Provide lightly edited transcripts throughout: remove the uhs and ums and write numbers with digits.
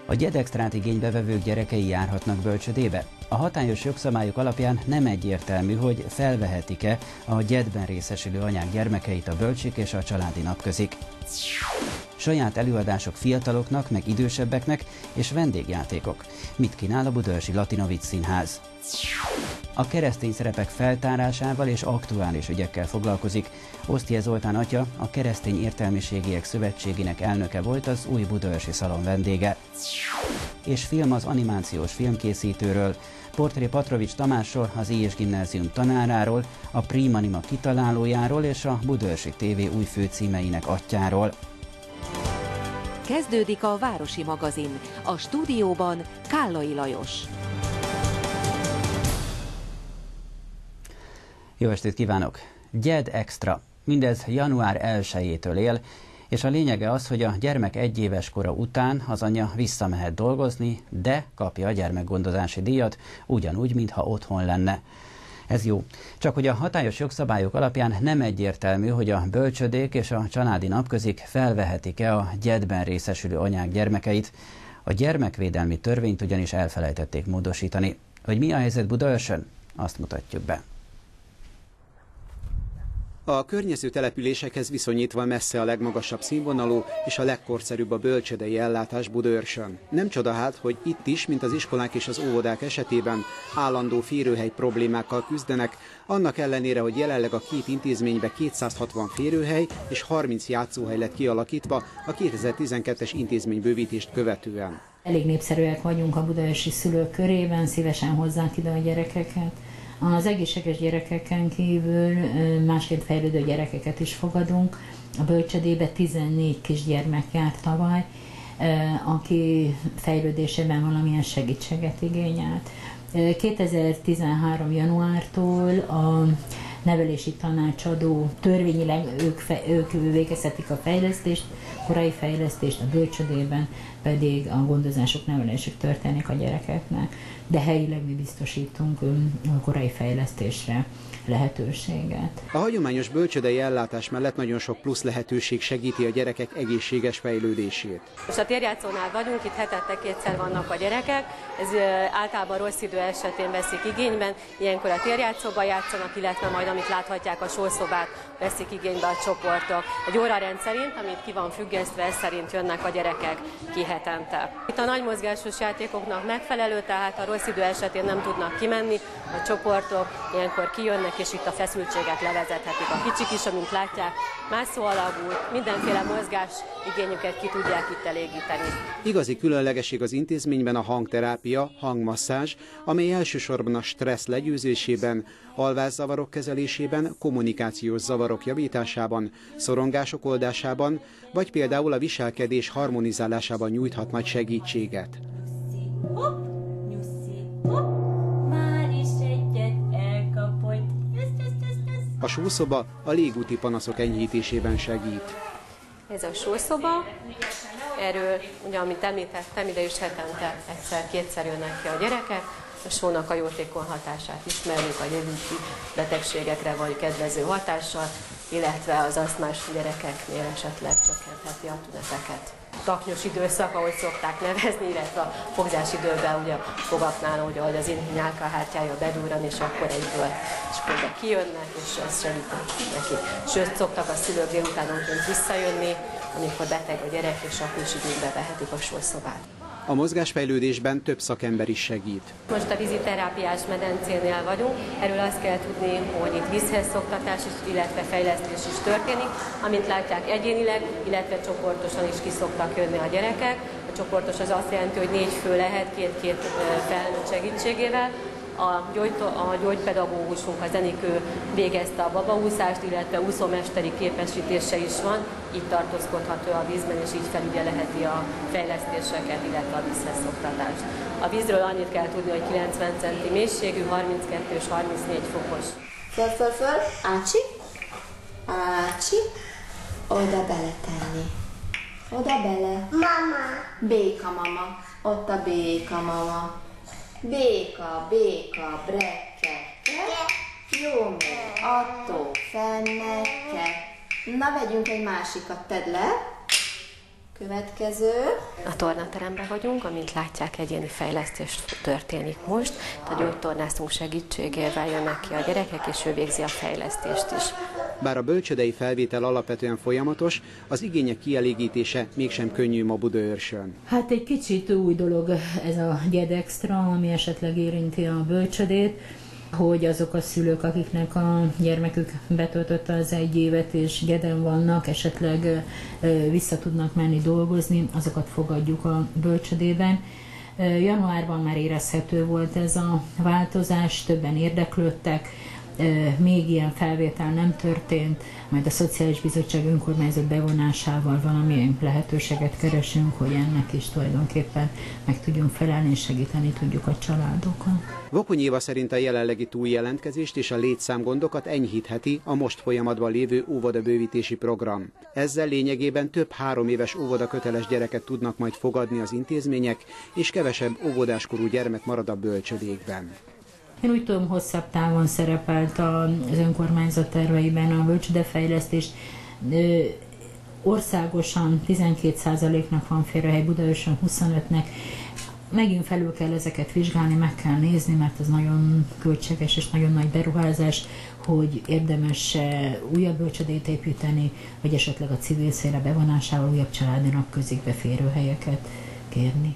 A gyedextrát igénybevevők gyerekei járhatnak bölcsödébe? A hatályos jogszabályok alapján nem egyértelmű, hogy felvehetik-e a gyedben részesülő anyák gyermekeit a bölcsik és a családi napközik. Saját előadások fiataloknak, meg idősebbeknek és vendégjátékok. Mit kínál a Budaörsi Latinovic Színház? A keresztény szerepek feltárásával és aktuális ügyekkel foglalkozik. Osztye Zoltán atya, a Keresztény Értelmiségiek Szövetségének elnöke volt az új budaörsi szalon vendége. És film az animációs filmkészítőről, portré Patrovics Tamásról, az I.S. Gimnázium tanáráról, a Primanima kitalálójáról és a Budaörsi TV új főcímeinek atyjáról. Kezdődik a Városi magazin. A stúdióban Kállai Lajos. Jó estét kívánok! Gyed Extra. Mindez január 1-től él, és a lényege az, hogy a gyermek 1 éves kora után az anya visszamehet dolgozni, de kapja a gyermekgondozási díjat, ugyanúgy, mintha otthon lenne. Ez jó. Csak hogy a hatályos jogszabályok alapján nem egyértelmű, hogy a bölcsödék és a családi napközik felvehetik-e a gyedben részesülő anyák gyermekeit. A gyermekvédelmi törvényt ugyanis elfelejtették módosítani. Hogy mi a helyzet Budaörsön? Azt mutatjuk be. A környező településekhez viszonyítva messze a legmagasabb színvonalú és a legkorszerűbb a bölcsődei ellátás Budaörsön. Nem csoda hát, hogy itt is, mint az iskolák és az óvodák esetében, állandó férőhely problémákkal küzdenek, annak ellenére, hogy jelenleg a két intézménybe 260 férőhely és 30 játszóhely lett kialakítva a 2012-es intézménybővítést követően. Elég népszerűek vagyunk a budaörsi szülők körében, szívesen hozzák ide a gyerekeket. Az egészséges gyerekeken kívül másként fejlődő gyerekeket is fogadunk. A bölcsödébe 14 kisgyermek járt tavaly, aki fejlődésében valamilyen segítséget igényelt. 2013. januártól a nevelési tanácsadó törvényileg ők végezhetik a fejlesztést, korai fejlesztést, a bölcsödében pedig a gondozások, nevelésük történik a gyerekeknek, de helyileg mi biztosítunk a korai fejlesztésre lehetőséget. A hagyományos bölcsődei ellátás mellett nagyon sok plusz lehetőség segíti a gyerekek egészséges fejlődését. Most a térjátszónál vagyunk, itt hetente 2-szer vannak a gyerekek, ez általában rossz idő esetén veszik igényben, ilyenkor a térjátszóban játszanak, illetve majd amit láthatják a sószobát veszik igénybe a csoportok. Egy órarend szerint, amit ki van függesztve, ez szerint jönnek a gyerekek ki hetente. Itt a nagy mozgásos játékoknak megfelelő, tehát a rossz idő esetén nem tudnak kimenni, a csoportok ilyenkor kijönnek, és itt a feszültséget levezethetik. A kicsik is, amint látják, mászó alagú, mindenféle mozgás igényüket ki tudják itt elégíteni. Igazi különlegesség az intézményben a hangterápia, hangmasszázs, amely elsősorban a stressz legyőzésében, alvászavarok kezelésében, kommunikációs zavarok javításában, szorongások oldásában, vagy például a viselkedés harmonizálásában nyújthat nagy segítséget. A sószoba a légúti panaszok enyhítésében segít. Ez a sószoba, erről, ugye, amit említettem, ide is hetente 1-2-szer jönnek ki a gyerekek. A sónak a jótékony hatását ismerjük, a légúti betegségekre vagy kedvező hatással, illetve az asztmás gyerekeknél esetleg csökkentheti a tüneteket. Taknyos időszak, ahogy szokták nevezni, illetve a fogzásidőben ugye a fogaknál, ahogy az nyálkahártyája bedurran, és akkor egyből kijönnek, és ez segít neki. Sőt, szoktak a szülők délutánonként visszajönni, amikor beteg a gyerek, és akkor is időben vehetik a sószobát. A mozgásfejlődésben több szakember is segít. Most a víziterápiás medencénél vagyunk, erről azt kell tudni, hogy itt vízhez szoktatás is, illetve fejlesztés is történik. Amint látják, egyénileg, illetve csoportosan is ki szoktak jönni a gyerekek. A csoportos az azt jelenti, hogy 4 fő lehet, 2 felnőtt segítségével. A gyógypedagógusunk, az Enikő végezte a babaúszást, illetve úszómesteri képesítése is van, így tartózkodhat ő a vízben, és így felügyelheti a fejlesztéseket, illetve a vízhez szoktatást. A vízről annyit kell tudni, hogy 90 cm mélységű, 32 és 34 fokos. Föl, ácsi, oda beletenni. Oda bele. Mama. Béka mama, ott a béka mama. Béka, brekke, jó még, attól, fenneke. Na, vegyünk egy másikat, tedd le. Következő. A tornateremben vagyunk, amint látják, egyéni fejlesztés történik most. A gyógytornászunk segítségével jönnek ki a gyerekek, és ő végzi a fejlesztést is. Bár a bölcsődei felvétel alapvetően folyamatos, az igények kielégítése mégsem könnyű ma Budaörsön. Hát egy kicsit új dolog ez a GED-extra, ami esetleg érinti a bölcsödét, hogy azok a szülők, akiknek a gyermekük betöltötte az 1 évet és GED-en vannak, esetleg vissza tudnak menni dolgozni, azokat fogadjuk a bölcsödében. Januárban már érezhető volt ez a változás, többen érdeklődtek, még ilyen felvétel nem történt, majd a Szociális Bizottság önkormányzat bevonásával valamilyen lehetőséget keresünk, hogy ennek is tulajdonképpen meg tudjunk felelni és segíteni tudjuk a családokon. Vokony Éva szerint a jelenlegi túljelentkezést és a létszámgondokat enyhítheti a most folyamatban lévő óvodabővítési program. Ezzel lényegében több 3 éves óvodaköteles gyereket tudnak majd fogadni az intézmények, és kevesebb óvodáskorú gyermek marad a bölcsödékben. Én úgy tudom, hosszabb távon szerepelt az önkormányzat terveiben a bölcsődefejlesztés. Országosan 12%-nak van férőhely, Budaörsön 25-nek. Megint felül kell ezeket vizsgálni, meg kell nézni, mert ez nagyon költséges és nagyon nagy beruházás, hogy érdemes újabb bölcsödét építeni, vagy esetleg a civil szféra bevonásával újabb családi napközikbe férőhelyeket kérni.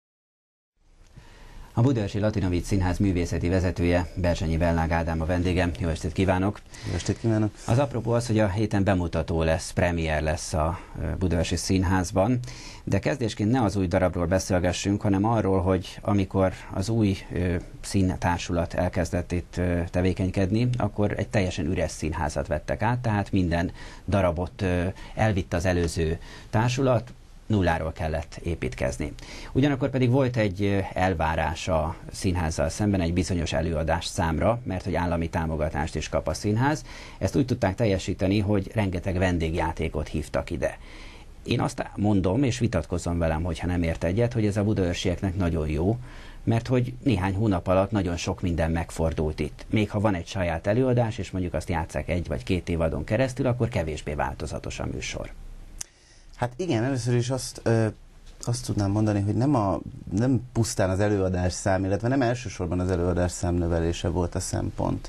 A Budaörsi Latinovics Színház művészeti vezetője, Berzsenyi Bellág Ádám a vendégem. Jó estét kívánok! Jó estét kívánok! Az apropó az, hogy a héten bemutató lesz, premier lesz a Budaörsi Színházban, de kezdésként ne az új darabról beszélgessünk, hanem arról, hogy amikor az új színtársulat elkezdett itt tevékenykedni, akkor egy teljesen üres színházat vettek át, tehát minden darabot elvitt az előző társulat, nulláról kellett építkezni. Ugyanakkor pedig volt egy elvárás a színházzal szemben egy bizonyos előadás számra, mert hogy állami támogatást is kap a színház. Ezt úgy tudták teljesíteni, hogy rengeteg vendégjátékot hívtak ide. Én azt mondom, és vitatkozom velem, hogyha nem ért egyet, hogy ez a budaörsieknek nagyon jó, mert hogy néhány hónap alatt nagyon sok minden megfordult itt. Még ha van egy saját előadás, és mondjuk azt játsszák 1 vagy 2 évadon keresztül, akkor kevésbé változatos a műsor. Hát igen, először is azt tudnám mondani, hogy nem pusztán az előadás szám, illetve nem elsősorban az előadás szám növelése volt a szempont,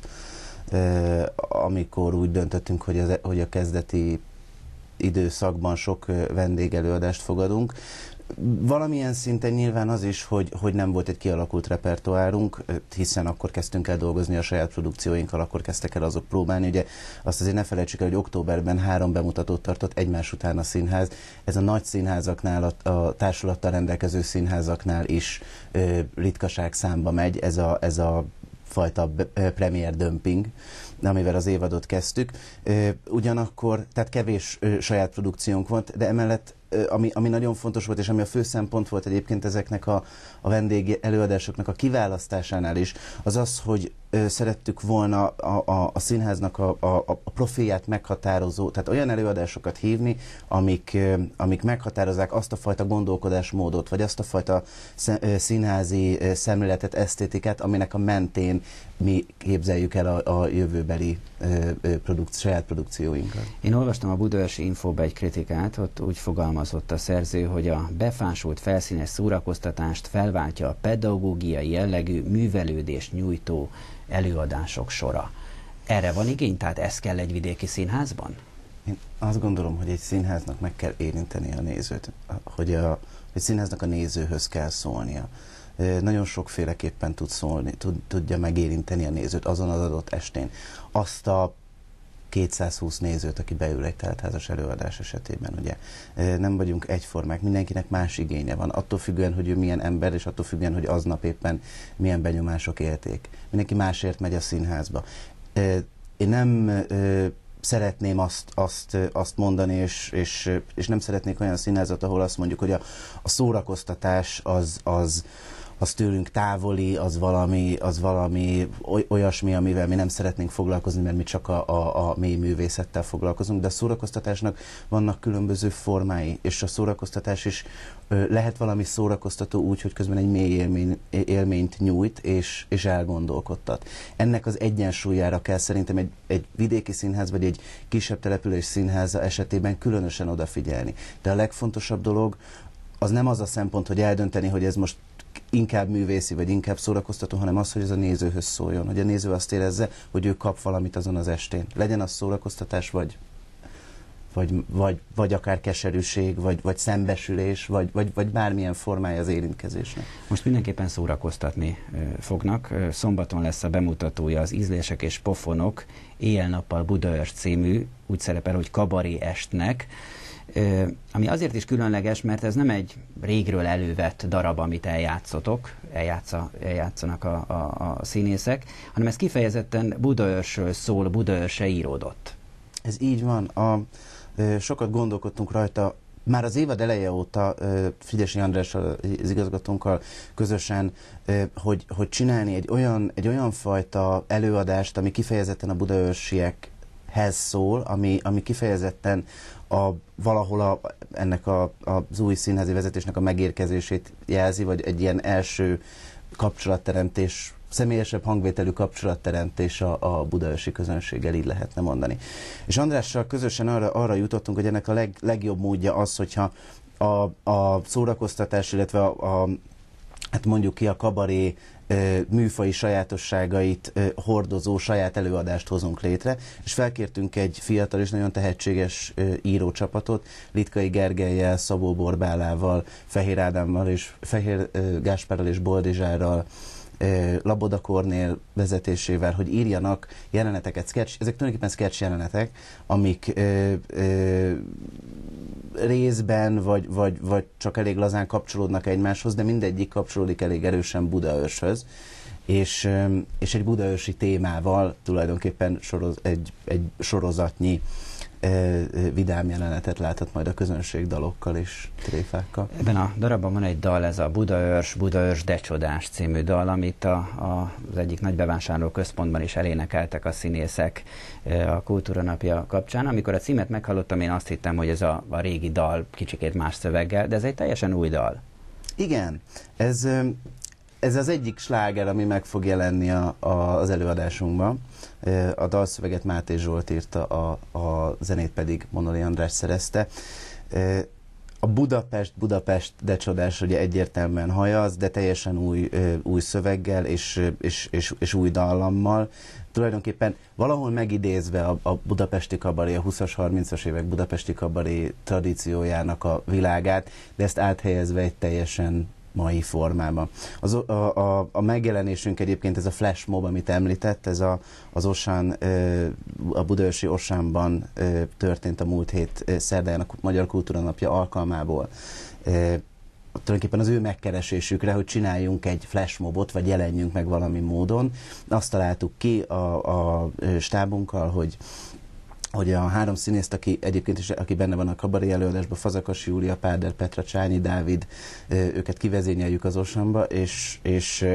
amikor úgy döntöttünk, hogy a kezdeti időszakban sok vendégelőadást fogadunk. Valamilyen szinten nyilván az is, hogy nem volt egy kialakult repertoárunk, hiszen akkor kezdtünk el dolgozni a saját produkcióinkkal, akkor kezdtek el azok próbálni. Ugye azt azért ne felejtsük el, hogy októberben 3 bemutatót tartott egymás után a színház. Ez a nagy színházaknál, a társulattal rendelkező színházaknál is ritkaság számba megy, ez a fajta premier dömping, amivel az évadot kezdtük. Ugyanakkor, tehát kevés saját produkciónk volt, de emellett ami nagyon fontos volt, és ami a fő szempont volt egyébként ezeknek a vendég előadásoknak a kiválasztásánál is, az az, hogy szerettük volna a színháznak a profilját meghatározó, tehát olyan előadásokat hívni, amik meghatározzák azt a fajta gondolkodásmódot, vagy azt a fajta színházi szemléletet, esztétikát, aminek a mentén mi képzeljük el a jövőbeli saját produkcióinkat. Én olvastam a Budaörsi Infóba egy kritikát, ott úgy fogalmazott a szerző, hogy a befásult felszínes szórakoztatást felváltja a pedagógiai jellegű művelődést nyújtó előadások sora. Erre van igény? Tehát ez kell egy vidéki színházban? Én azt gondolom, hogy egy színháznak meg kell érinteni a nézőt, hogy egy színháznak a nézőhöz kell szólnia. Nagyon sokféleképpen tud szólni, tudja megérinteni a nézőt azon az adott estén. Azt a 220 nézőt, aki beül egy teltházas előadás esetében, ugye. Nem vagyunk egyformák, mindenkinek más igénye van, attól függően, hogy ő milyen ember, és attól függően, hogy aznap éppen milyen benyomások élték. Mindenki másért megy a színházba. Én nem szeretném azt mondani, és nem szeretnék olyan színházat, ahol azt mondjuk, hogy a szórakoztatás az az tőlünk távoli, az valami olyasmi, amivel mi nem szeretnénk foglalkozni, mert mi csak a mély művészettel foglalkozunk, de a szórakoztatásnak vannak különböző formái, és a szórakoztatás is lehet valami szórakoztató úgy, hogy közben egy mély élményt nyújt, és elgondolkodtat. Ennek az egyensúlyára kell szerintem egy vidéki színház, vagy egy kisebb település színháza esetében különösen odafigyelni. De a legfontosabb dolog az nem az a szempont, hogy eldönteni, hogy ez most inkább művészi, vagy inkább szórakoztató, hanem az, hogy ez a nézőhöz szóljon, hogy a néző azt érezze, hogy ő kap valamit azon az estén. Legyen az szórakoztatás, vagy akár keserűség, vagy szembesülés, vagy bármilyen formája az érintkezésnek. Most mindenképpen szórakoztatni fognak. Szombaton lesz a bemutatója az Ízlések és pofonok éjjel-nappal Budaörs című, úgy szerepel, hogy kabaré estnek, ami azért is különleges, mert ez nem egy régről elővett darab, amit eljátszanak a színészek, hanem ez kifejezetten Budaörsről szól, Budaörsre íródott. Ez így van. Sokat gondolkodtunk rajta, már az évad eleje óta Frigyesi Andrással, az igazgatónkkal közösen, hogy csinálni egy olyan fajta előadást, ami kifejezetten a budaörsiekhez szól, ami kifejezetten valahol ennek az új színházi vezetésnek a megérkezését jelzi, vagy egy ilyen első kapcsolatteremtés, személyesebb hangvételű kapcsolatteremtés a budaörsi közönséggel, így lehetne mondani. És Andrással közösen arra jutottunk, hogy ennek a legjobb módja az, hogyha a szórakoztatás, illetve hát mondjuk ki a kabaré műfaji sajátosságait hordozó saját előadást hozunk létre, és felkértünk egy fiatal és nagyon tehetséges írócsapatot, Litkai Gergellyel, Szabó Borbálával, Fehér Ádámmal és Fehér Gáspárral és Boldizsárral, Laboda Kornél vezetésével, hogy írjanak jeleneteket, ezek tulajdonképpen sketch jelenetek, amik részben vagy csak elég lazán kapcsolódnak egymáshoz, de mindegyik kapcsolódik elég erősen Budaörshöz, és egy budaörsi témával tulajdonképpen egy sorozatnyi vidám jelenetet láthat majd a közönség dalokkal és tréfákkal. Ebben a darabban van egy dal, ez a Budaörs de csodás című dal, amit az egyik nagy bevásárlóközpontban is elénekeltek a színészek a Kultúra Napja kapcsán. Amikor a címet meghallottam, én azt hittem, hogy ez a régi dal kicsikét más szöveggel, de ez egy teljesen új dal. Igen, ez az egyik sláger, ami meg fog jelenni az előadásunkban. A dalszöveget Máté Zsolt írta, a zenét pedig Monoli András szerezte. A Budapest de csodás, ugye egyértelműen hajaz, de teljesen új szöveggel és új dallammal. Tulajdonképpen valahol megidézve a budapesti kabaré, a 20-as, 30-as évek budapesti kabaré tradíciójának a világát, de ezt áthelyezve egy teljesen mai formában. A megjelenésünk egyébként ez a flash mob, amit említett, ez az Osán, a budaörsi Osánban történt a múlt hét szerdán a Magyar Kultúra Napja alkalmából. Tulajdonképpen az ő megkeresésükre, hogy csináljunk egy flash mobot, vagy jelenjünk meg valami módon. Azt találtuk ki a stábunkkal, hogy a három színészt, aki benne van a kabaré előadásban, Fazakas Júlia, Páder Petra, Csányi Dávid, őket kivezényeljük az Osamba, és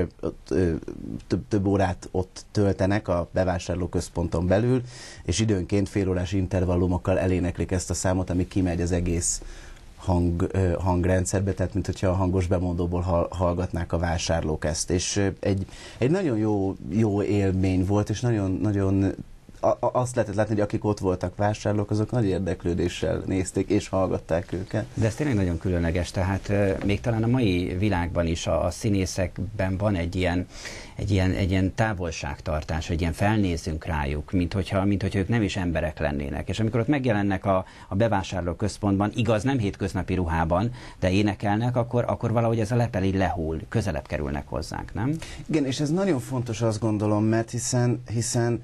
több órát ott töltenek a bevásárlóközponton belül, és időnként félórás intervallumokkal eléneklik ezt a számot, ami kimegy az egész hangrendszerbe, tehát mintha a hangos bemondóból hallgatnák a vásárlók ezt. És egy nagyon jó élmény volt, és nagyon azt lehetett látni, hogy akik ott voltak vásárlók, azok nagy érdeklődéssel nézték és hallgatták őket. De ez tényleg nagyon különleges, tehát még talán a mai világban is a színészekben van egy ilyen távolságtartás, egy ilyen felnézünk rájuk, mint hogyha ők nem is emberek lennének. És amikor ott megjelennek a bevásárlóközpontban, igaz, nem hétköznapi ruhában, de énekelnek, akkor valahogy ez a lepel így lehull, közelebb kerülnek hozzánk, nem? Igen, és ez nagyon fontos, azt gondolom, mert hiszen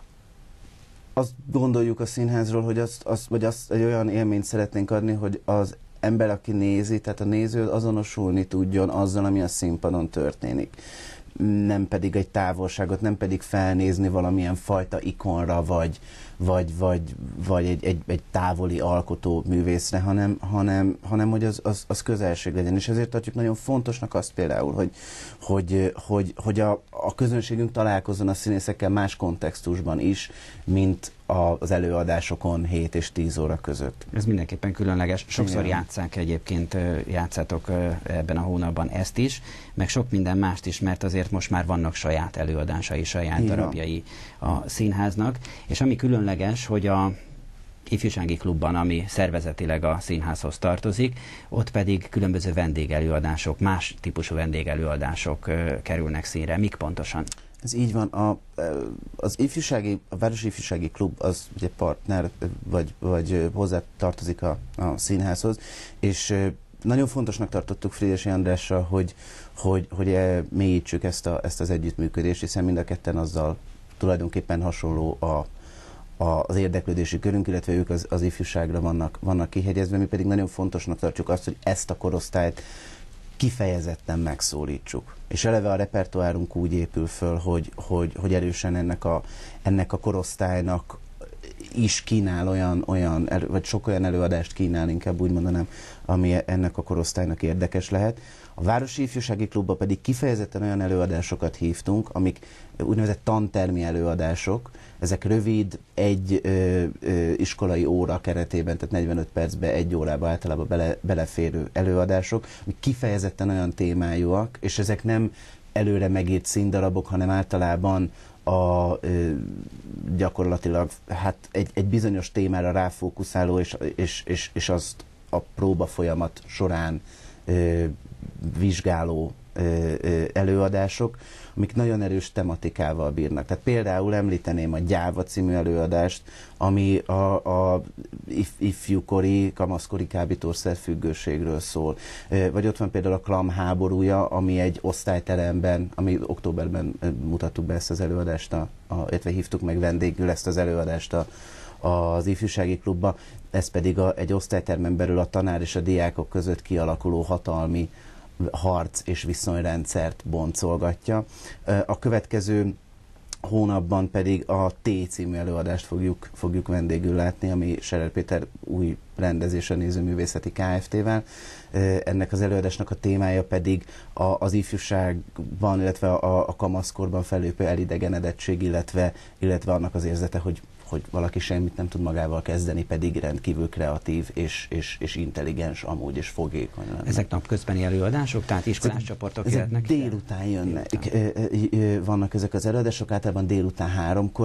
azt gondoljuk a színházról, hogy azt egy olyan élményt szeretnénk adni, hogy az ember, aki nézi, tehát a néző azonosulni tudjon azzal, ami a színpadon történik. nem pedig egy távolságot, nem pedig felnézni valamilyen fajta ikonra, vagy egy távoli alkotó művészre, hanem hogy az közelség legyen. És ezért tartjuk nagyon fontosnak azt például, hogy a közönségünk találkozzon a színészekkel más kontextusban is, mint az előadásokon 7 és 10 óra között. Ez mindenképpen különleges. Sokszor játsszák egyébként, játszátok ebben a hónapban ezt is, meg sok minden mást is, mert azért most már vannak saját előadásai, saját darabjai a színháznak, és ami különleges, hogy a ifjúsági klubban, ami szervezetileg a színházhoz tartozik, ott pedig különböző vendégelőadások, más típusú vendégelőadások kerülnek színre. Mik pontosan? Ez így van. A Városi Ifjúsági Klub az ugye partner, vagy hozzá tartozik a színházhoz, és nagyon fontosnak tartottuk Frigyesi Andrással, hogy mélyítsük ezt az együttműködést, hiszen mind a ketten azzal tulajdonképpen hasonló az érdeklődési körünk, illetve ők az ifjúságra vannak kihegyezve, mi pedig nagyon fontosnak tartjuk azt, hogy ezt a korosztályt kifejezetten megszólítsuk. És eleve a repertoárunk úgy épül föl, hogy erősen ennek a korosztálynak is kínál vagy sok olyan előadást kínál, inkább úgy mondanám, ami ennek a korosztálynak érdekes lehet. A Városi Ifjúsági Klubba pedig kifejezetten olyan előadásokat hívtunk, amik úgynevezett tantermi előadások, ezek rövid, egy iskolai óra keretében, tehát 45 percbe, 1 órába általában beleférő előadások, amik kifejezetten olyan témájúak, és ezek nem előre megírt színdarabok, hanem általában gyakorlatilag egy bizonyos témára ráfókuszáló, és azt a próba folyamat során vizsgáló előadások, amik nagyon erős tematikával bírnak. Tehát például említeném a Gyáva című előadást, ami a ifjúkori, kamaszkori kábítószerfüggőségről szól. Vagy ott van például a Klam háborúja, ami egy osztályteremben, ami októberben mutattuk be ezt az előadást, illetve hívtuk meg vendégül ezt az előadást az ifjúsági klubba, ez pedig egy osztálytermen belül a tanár és a diákok között kialakuló hatalmi harc és viszonyrendszert boncolgatja. A következő hónapban pedig a T című előadást fogjuk vendégül látni, ami Scherer Péter új rendezésre néző művészeti Kft-vel. Ennek az előadásnak a témája pedig az ifjúságban, illetve a kamaszkorban fellépő elidegenedettség, illetve annak az érzete, hogy valaki semmit nem tud magával kezdeni, pedig rendkívül kreatív és intelligens amúgy, és fogékony lenne. Ezek napközbeni előadások, tehát iskolás csoportok jöhetnek? Délután jönnek. Vannak ezek az előadások, általában délután 3-kor,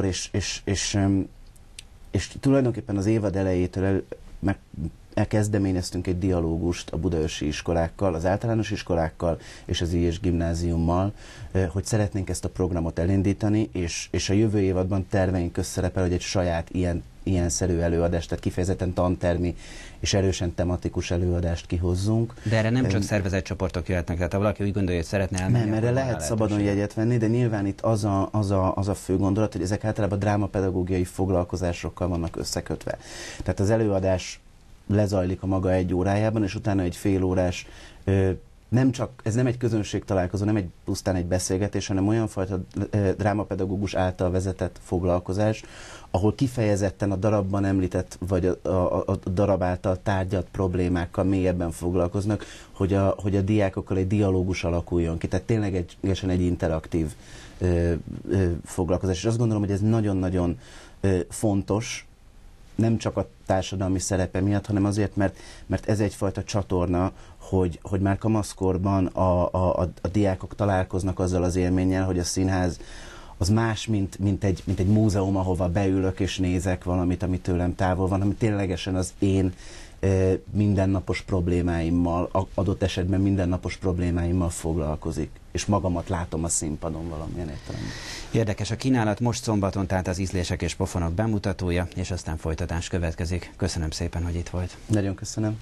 és tulajdonképpen az évad elejétől elkezdeményeztünk egy dialógust a budaörsi iskolákkal, az általános iskolákkal és az I.S. gimnáziummal, hogy szeretnénk ezt a programot elindítani, és a jövő évadban terveink közt szerepel, hogy egy saját ilyen-szerű előadást, tehát kifejezetten tantermi és erősen tematikus előadást kihozzunk. De erre nem csak szervezett csoportok jöhetnek, tehát ha valaki úgy gondolja, hogy szeretne elmenni. Nem, erre lehet szabadon jegyet venni, de nyilván itt az a fő gondolat, hogy ezek általában drámapedagógiai foglalkozásokkal vannak összekötve. Tehát az előadás lezajlik a maga 1 órájában, és utána egy fél órás, ez nem egy közönségtalálkozó, nem pusztán egy beszélgetés, hanem olyan fajta drámapedagógus által vezetett foglalkozás, ahol kifejezetten a darabban említett, vagy a darab által tárgyalt problémákkal mélyebben foglalkoznak, hogy a diákokkal egy dialógus alakuljon ki. Tehát ténylegesen egy interaktív foglalkozás. És azt gondolom, hogy ez nagyon-nagyon fontos, nem csak a társadalmi szerepe miatt, hanem azért, mert ez egyfajta csatorna, hogy már kamaszkorban a diákok találkoznak azzal az élménnyel, hogy a színház az más, mint egy múzeum, ahova beülök és nézek valamit, ami tőlem távol van, hanem ténylegesen az én mindennapos problémáimmal, adott esetben mindennapos problémáimmal foglalkozik, és magamat látom a színpadon valamilyen értelemben. Érdekes a kínálat, most szombaton, tehát az Ízlések és Pofonok bemutatója, és aztán folytatás következik. Köszönöm szépen, hogy itt volt. Nagyon köszönöm.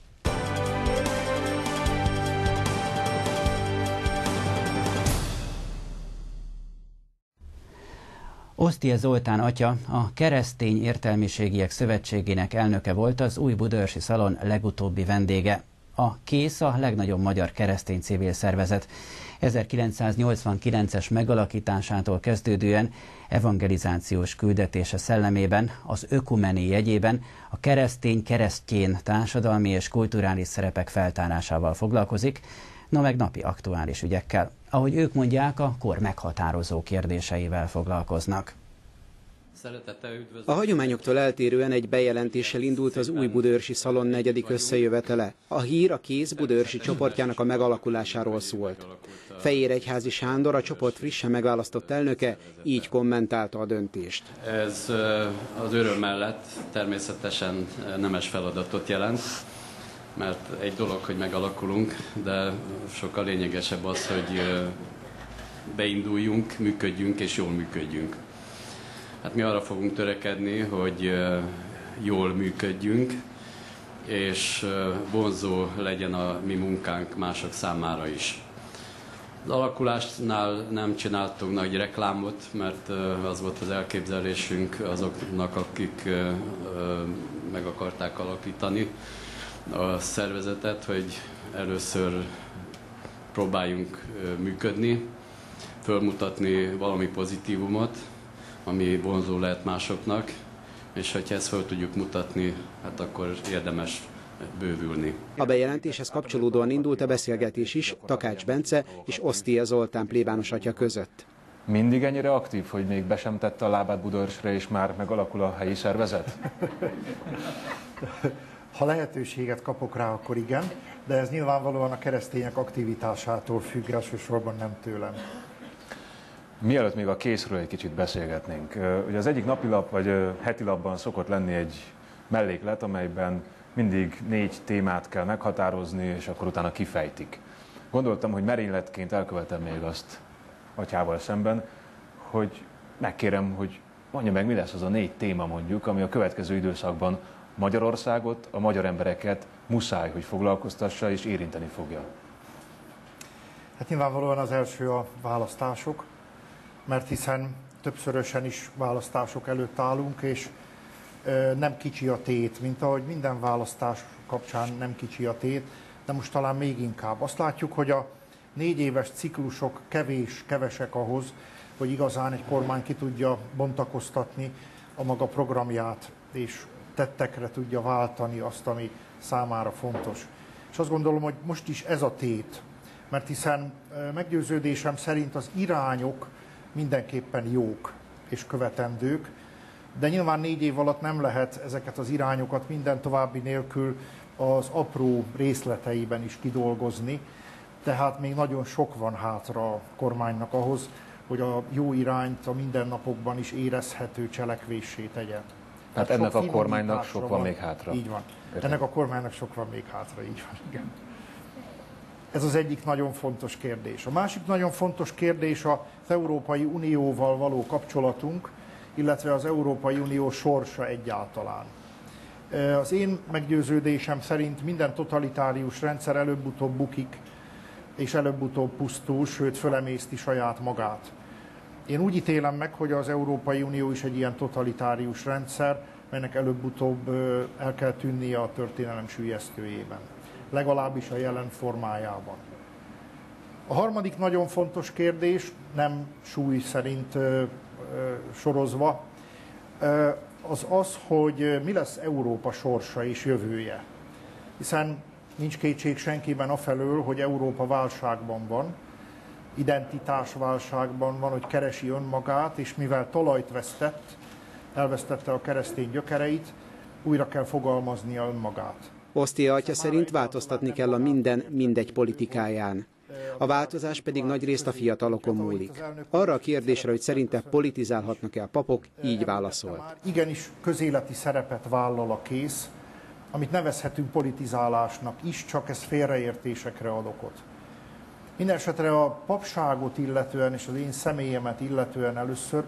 Osztie Zoltán atya, a Keresztény Értelmiségiek Szövetségének elnöke volt, az új budaörsi szalon legutóbbi vendége. A KÉSZ a legnagyobb magyar keresztény civil szervezet. 1989-es megalakításától kezdődően evangelizációs küldetése szellemében, az ökumeni jegyében a keresztény-keresztjén társadalmi és kulturális szerepek feltárásával foglalkozik, meg napi aktuális ügyekkel. Ahogy ők mondják, a kor meghatározó kérdéseivel foglalkoznak. A hagyományoktól eltérően egy bejelentéssel indult az új budaörsi szalon 4. összejövetele. A hír a KÉSZ budaörsi csoportjának a megalakulásáról szólt. Fejér Egyházi Sándor, a csoport frissen megválasztott elnöke, így kommentálta a döntést. Ez az öröm mellett természetesen nemes feladatot jelent, mert egy dolog, hogy megalakulunk, de sokkal lényegesebb az, hogy beinduljunk, működjünk és jól működjünk. Hát mi arra fogunk törekedni, hogy jól működjünk, és vonzó legyen a mi munkánk mások számára is. Az alakulásnál nem csináltunk nagy reklámot, mert az volt az elképzelésünk azoknak, akik meg akarták alakítani a szervezetet, hogy először próbáljunk működni, fölmutatni valami pozitívumot, ami vonzó lehet másoknak, és hogyha ezt fel tudjuk mutatni, hát akkor érdemes bővülni. A bejelentéshez kapcsolódóan indult a beszélgetés is Takács Bence és Osztia Zoltán plébános atya között. Mindig ennyire aktív, hogy még be sem tette a lábát Budaörsre, és már megalakul a helyi szervezet? Ha lehetőséget kapok rá, akkor igen, de ez nyilvánvalóan a keresztények aktivitásától függ, elsősorban nem tőlem. Mielőtt még a KÉSZ-ről egy kicsit beszélgetnénk. Ugye az egyik napilap vagy heti lapban szokott lenni egy melléklet, amelyben mindig 4 témát kell meghatározni, és akkor utána kifejtik. Gondoltam, hogy merényletként elkövetem még azt atyával szemben, hogy megkérem, hogy mondja meg, mi lesz az a 4 téma mondjuk, ami a következő időszakban Magyarországot, a magyar embereket muszáj, hogy foglalkoztassa és érinteni fogja. Hát nyilvánvalóan az első a választások, mert hiszen többszörösen is választások előtt állunk, és nem kicsi a tét, mint ahogy minden választás kapcsán nem kicsi a tét, de most talán még inkább. Azt látjuk, hogy a 4 éves ciklusok kevesek ahhoz, hogy igazán egy kormány ki tudja bontakoztatni a maga programját, és tettekre tudja váltani azt, ami számára fontos. És azt gondolom, hogy most is ez a tét, mert hiszen meggyőződésem szerint az irányok mindenképpen jók és követendők, de nyilván 4 év alatt nem lehet ezeket az irányokat minden további nélkül az apró részleteiben is kidolgozni, tehát még nagyon sok van hátra a kormánynak ahhoz, hogy a jó irányt a mindennapokban is érezhető cselekvéssé tegyen. Hát ennek a kormánynak sok van még hátra. Így van. Ennek a kormánynak sok van még hátra, így van, igen. Ez az egyik nagyon fontos kérdés. A másik nagyon fontos kérdés az Európai Unióval való kapcsolatunk, illetve az Európai Unió sorsa egyáltalán. Az én meggyőződésem szerint minden totalitárius rendszer előbb-utóbb bukik, és előbb-utóbb pusztul, sőt fölemészti saját magát. Én úgy ítélem meg, hogy az Európai Unió is egy ilyen totalitárius rendszer, melynek előbb-utóbb el kell tűnnie a történelem süllyesztőjében. Legalábbis a jelen formájában. A harmadik nagyon fontos kérdés, nem súly szerint sorozva, az az, hogy mi lesz Európa sorsa és jövője. Hiszen nincs kétség senkiben afelől, hogy Európa válságban van, identitásválságban van, hogy keresi önmagát, és mivel talajt vesztett, elvesztette a keresztény gyökereit, újra kell fogalmaznia önmagát. Osztia atya szerint változtatni kell a minden mindegy politikáján. A változás pedig nagyrészt a fiatalokon múlik. Arra a kérdésre, hogy szerinte politizálhatnak-e a papok, így válaszol. Igenis közéleti szerepet vállal a KÉSZ, amit nevezhetünk politizálásnak is, csak ez félreértésekre ad okot. Mindenesetre a papságot illetően és az én személyemet illetően először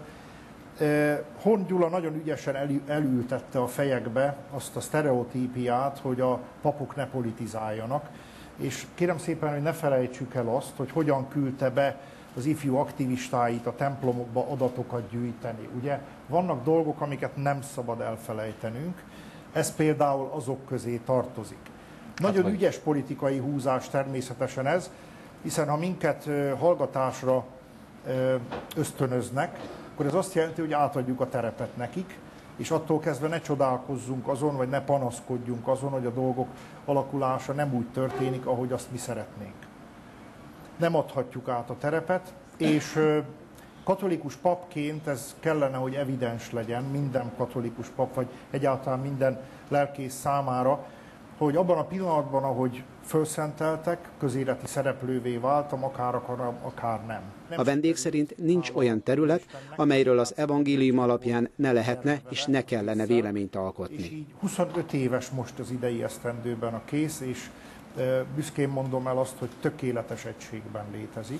Horn Gyula nagyon ügyesen elültette a fejekbe azt a sztereotípiát, hogy a papok ne politizáljanak, és kérem szépen, hogy ne felejtsük el azt, hogy hogyan küldte be az ifjú aktivistáit a templomokba adatokat gyűjteni. Ugye vannak dolgok, amiket nem szabad elfelejtenünk, ez például azok közé tartozik. Nagyon ügyes politikai húzás természetesen ez, hiszen ha minket hallgatásra ösztönöznek, akkor ez azt jelenti, hogy átadjuk a terepet nekik, és attól kezdve ne csodálkozzunk azon, vagy ne panaszkodjunk azon, hogy a dolgok alakulása nem úgy történik, ahogy azt mi szeretnénk. Nem adhatjuk át a terepet, és katolikus papként ez kellene, hogy evidens legyen minden katolikus pap, vagy egyáltalán minden lelkész számára, hogy abban a pillanatban, ahogy fölszenteltek, közéleti szereplővé váltam, akár akarom, akár nem. A vendég szerint nincs olyan terület, amelyről az evangélium alapján ne lehetne és ne kellene véleményt alkotni. És így 25 éves most az idei esztendőben a kész, és büszkén mondom el azt, hogy tökéletes egységben létezik,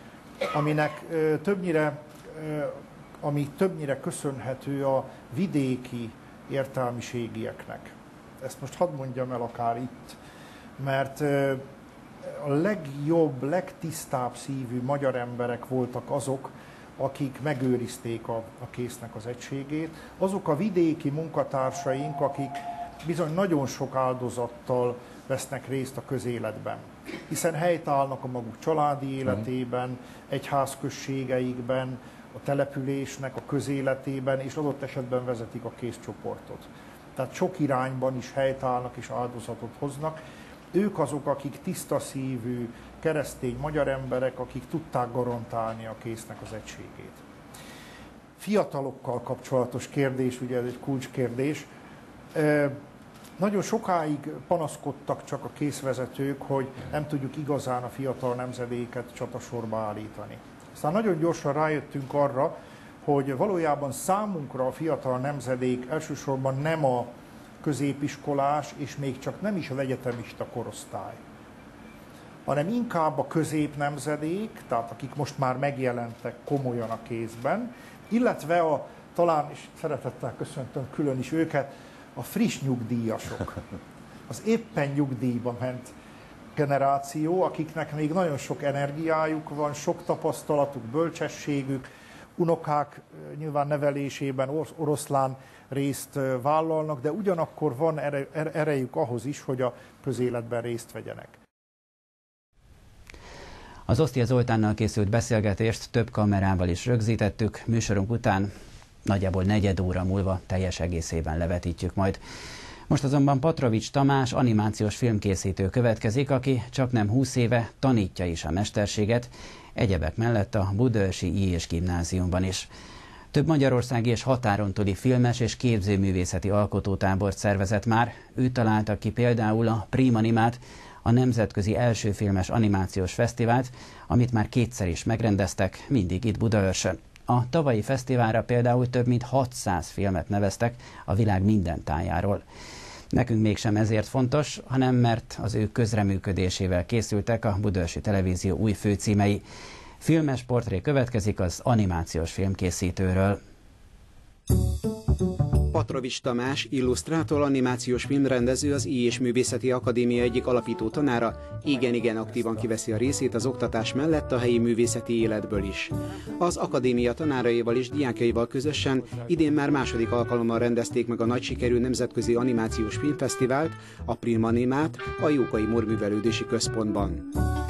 ami többnyire köszönhető a vidéki értelmiségieknek. Ezt most hadd mondjam el akár itt, mert a legjobb, legtisztább szívű magyar emberek voltak azok, akik megőrizték a késznek az egységét. Azok a vidéki munkatársaink, akik bizony nagyon sok áldozattal vesznek részt a közéletben. Hiszen helytállnak a maguk családi életében, egyházközségeikben, a településnek a közéletében, és adott esetben vezetik a készcsoportot. Tehát sok irányban is helytállnak és áldozatot hoznak. Ők azok, akik tiszta szívű, keresztény magyar emberek, akik tudták garantálni a késznek az egységét. Fiatalokkal kapcsolatos kérdés, ugye ez egy kulcskérdés. Nagyon sokáig panaszkodtak csak a készvezetők, hogy nem tudjuk igazán a fiatal nemzedéket csatasorba állítani. Aztán nagyon gyorsan rájöttünk arra, hogy valójában számunkra a fiatal nemzedék elsősorban nem a középiskolás, és még csak nem is az egyetemista korosztály, hanem inkább a középnemzedék, tehát akik most már megjelentek komolyan a kézben, illetve talán, és szeretettel köszöntöm külön is őket, a friss nyugdíjasok, az éppen nyugdíjba ment generáció, akiknek még nagyon sok energiájuk van, sok tapasztalatuk, bölcsességük, unokák nyilván nevelésében oroszlán részt vállalnak, de ugyanakkor van erejük ahhoz is, hogy a közéletben részt vegyenek. Az Osztia Zoltánnal készült beszélgetést több kamerával is rögzítettük, műsorunk után nagyjából negyed óra múlva teljes egészében levetítjük majd. Most azonban Patrovics Tamás animációs filmkészítő következik, aki csaknem 20 éve tanítja is a mesterséget, egyebek mellett a Budaörsi I.és gimnáziumban is. Több magyarországi és határon túli filmes és képzőművészeti alkotótábort szervezett már. Ő találta ki például a Primanimát, a nemzetközi első filmes animációs fesztivált, amit már kétszer is megrendeztek, mindig itt Budaörsön. A tavalyi fesztiválra például több mint 600 filmet neveztek a világ minden tájáról. Nekünk mégsem ezért fontos, hanem mert az ő közreműködésével készültek a Budaörsi Televízió új főcímei. Filmes portré következik az animációs filmkészítőről. Patrovics Tamás, illusztrátor, animációs filmrendező, az I.és Művészeti Akadémia egyik alapító tanára, igen aktívan kiveszi a részét az oktatás mellett a helyi művészeti életből is. Az akadémia tanáraival és diákjaival közösen idén már második alkalommal rendezték meg a nagy sikerű nemzetközi animációs filmfesztivált, a Primanimát, a Jókai Mór Művelődési Központban.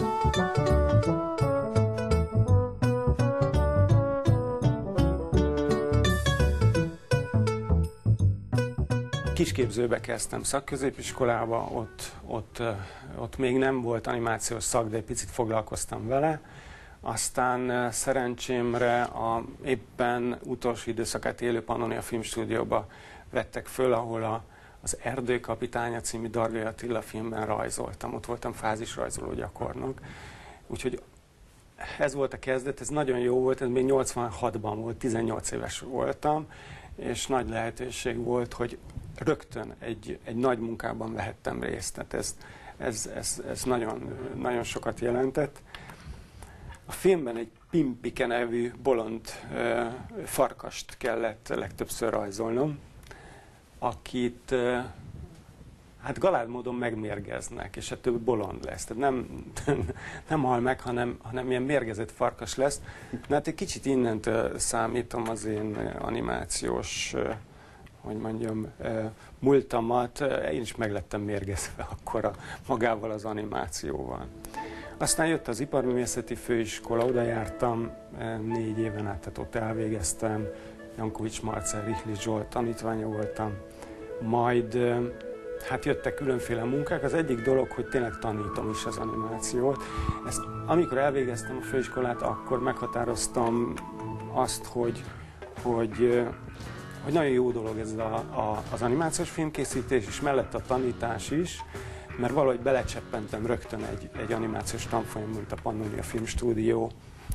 Kisképzőbe kezdtem szakközépiskolába, ott még nem volt animációs szak, de egy picit foglalkoztam vele. Aztán szerencsémre a éppen utolsó időszakát élő Pannonia Filmstúdióba vettek föl, ahol az Erdő kapitánya című Darvai Attila filmben rajzoltam. Ott voltam fázisrajzoló gyakornok. Úgyhogy ez volt a kezdet, ez nagyon jó volt, ez még 86-ban volt, 18 éves voltam, és nagy lehetőség volt, hogy rögtön egy nagy munkában vehettem részt. Tehát ez nagyon sokat jelentett. A filmben egy Pimpike nevű bolond farkast kellett legtöbbször rajzolnom, akit hát galád módon megmérgeznek, és ettől bolond lesz. Tehát nem hal meg, hanem ilyen mérgezett farkas lesz. De hát egy kicsit innentől számítom az én animációs hogy mondjam, múltamat, én is meg lettem mérgezve akkor magával az animációval. Aztán jött az Iparművészeti Főiskola, oda jártam 4 éven át, tehát ott elvégeztem, Jankovics Marcell, Rihli Zsolt tanítványa voltam, majd hát jöttek különféle munkák. Az egyik dolog, hogy tényleg tanítom is az animációt. Amikor elvégeztem a főiskolát, akkor meghatároztam azt, hogy nagyon jó dolog ez az animációs filmkészítés, és mellett a tanítás is, mert valahogy belecseppentem rögtön egy animációs tanfolyam, mint a Pannonia Filmstúdió,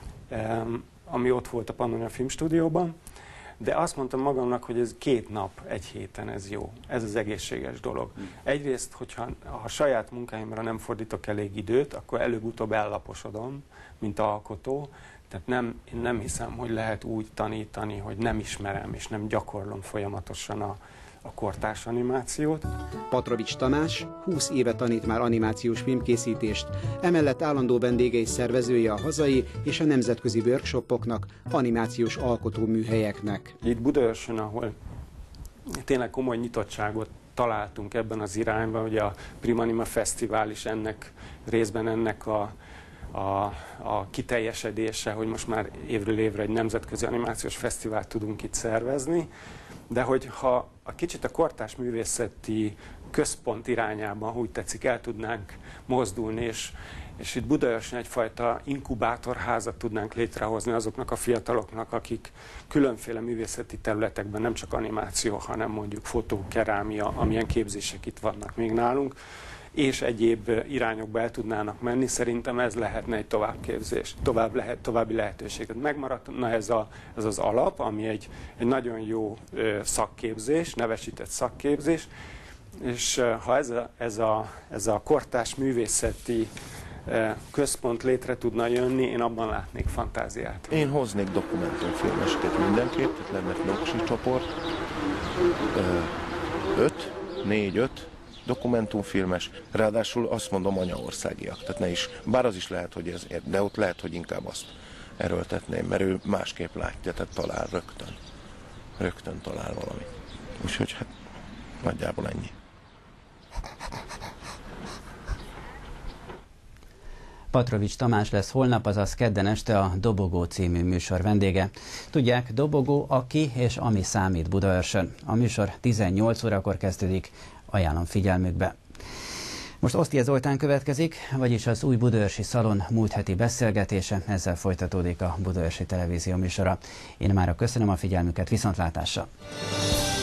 ami ott volt a Pannonia Filmstúdióban, de azt mondtam magamnak, hogy ez 2 nap, egy héten ez jó. Ez az egészséges dolog. Egyrészt, hogyha a saját munkáimra nem fordítok elég időt, akkor előbb-utóbb ellaposodom, mint alkotó. Tehát én nem hiszem, hogy lehet úgy tanítani, hogy nem ismerem és nem gyakorlom folyamatosan a kortárs animációt. Patrovics Tamás 20 éve tanít már animációs filmkészítést, emellett állandó vendége és szervezője a hazai és a nemzetközi workshopoknak, animációs alkotóműhelyeknek. Itt Budaörsön, ahol tényleg komoly nyitottságot találtunk ebben az irányban, hogy a Primanima Fesztivál is részben ennek a kiteljesedése, hogy most már évről évre egy nemzetközi animációs fesztivált tudunk itt szervezni, de hogyha a kicsit a kortárs művészeti központ irányában, úgy tetszik, el tudnánk mozdulni, és itt Budaörsön egyfajta inkubátorházat tudnánk létrehozni azoknak a fiataloknak, akik különféle művészeti területekben, nem csak animáció, hanem mondjuk fotó, kerámia, amilyen képzések itt vannak még nálunk, és egyéb irányokba el tudnának menni, szerintem ez lehetne egy továbbképzés, további lehetőséget. Megmaradna ez az alap, ami egy nagyon jó szakképzés, nevesített szakképzés, és ha ez a kortárs művészeti központ létre tudna jönni, én abban látnék fantáziát. Én hoznék dokumentumfilmeseket mindenképp, itt lenne Noksi csoport, 4-5 dokumentumfilmes, ráadásul azt mondom anyaországiak, tehát ne is, bár az is lehet, hogy ez, de ott lehet, hogy inkább azt erőltetném, mert ő másképp látja, tehát talál rögtön talál valamit. Úgyhogy hát nagyjából ennyi. Patrovics Tamás lesz holnap, azaz kedden este a Dobogó című műsor vendége. Tudják, Dobogó, aki és ami számít Budaörsön. A műsor 18 órakor kezdődik, ajánlom figyelmükbe. Most Osztia Zoltán következik, vagyis az Új Budaörsi Szalon múlt heti beszélgetése, ezzel folytatódik a Budaörsi Televízió műsora. Én mára köszönöm a figyelmüket, viszontlátásra!